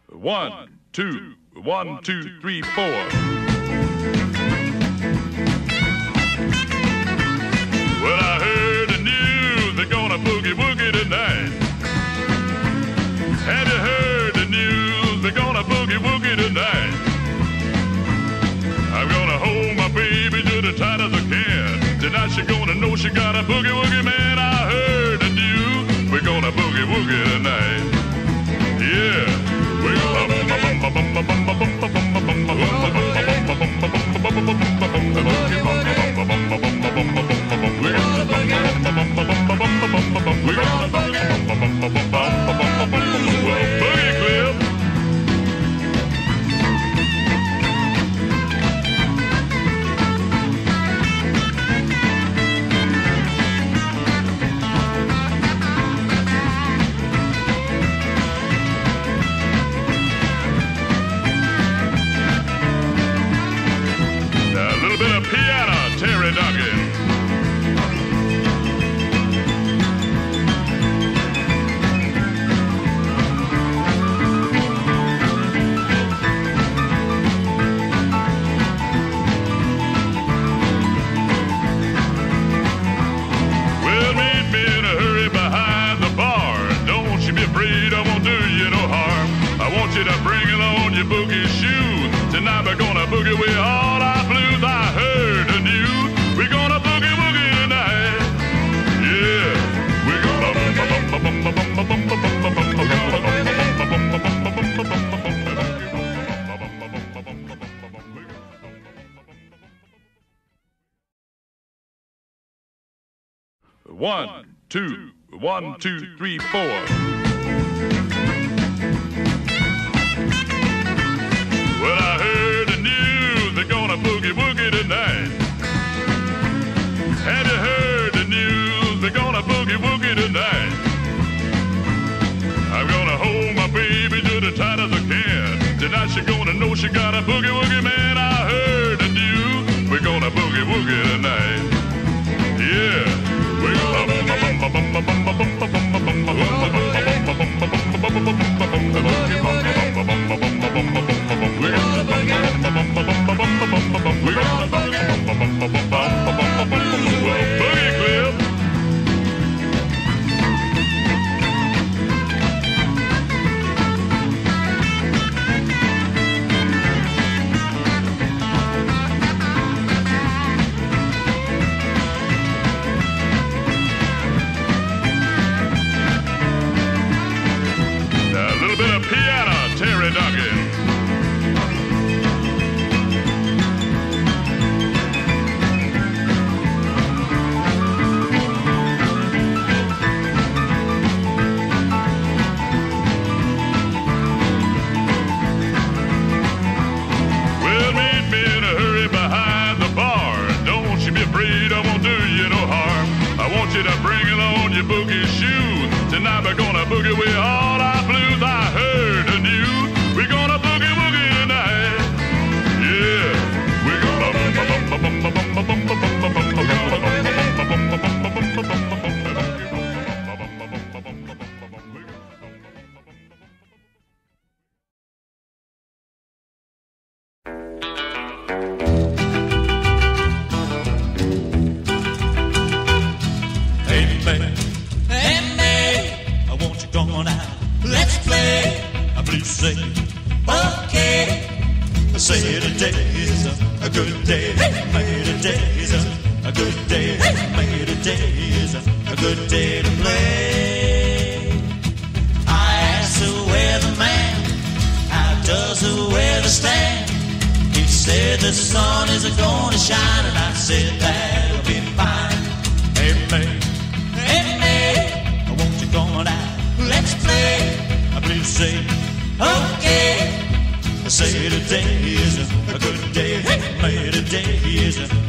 1, 2, 1, 2, 3, 4. Well, I heard the news, they're gonna boogie-woogie tonight. Have you heard the news, they're gonna boogie-woogie tonight? I'm gonna hold my baby just as tight as I can. Tonight she gonna know she got a boogie-woogie man. I heard the news, we're gonna boogie-woogie tonight. Yeah, we're gonna boogie clip. A little bit of piano, Terry Duncan. Well, meet me in a hurry behind the bar. Don't you be afraid, I won't do you no harm. I want you to bring along your boogie shoes. Tonight we're gonna boogie with all our blues. I heard the news, we're gonna boogie-woogie tonight. Yeah, we're gonna One, two, 1, 2, 3, 4. Well, I heard the news, they're gonna boogie-woogie tonight. Have you heard the news, they're gonna boogie-woogie tonight? I'm gonna hold my baby just as tight as I can. Tonight she gonna know she got a boogie-woogie man. I heard the news, we're gonna boogie-woogie tonight. Yeah, we're gonna boogie clip. A little bit of piano, Terry Duncan. Well, meet me in a hurry behind the bar. Don't you be afraid, I won't do you no harm. I want you to bring along your boogie shoes. Tonight we're gonna boogie with all our blues. I heard the news, we're gonna boogie-woogie tonight. Yeah, we're gonna Hey May, I want you going out. Let's play a blues sing. Okay, say today is a good day. May today is a good day. May today is a good day to play. I asked the weatherman, how does the weather stand? He said the sun is gonna shine, and I said that'll be fine. Hey May, I want you going out. Let's play a blues sing. Okay, say today is a good day. May today is a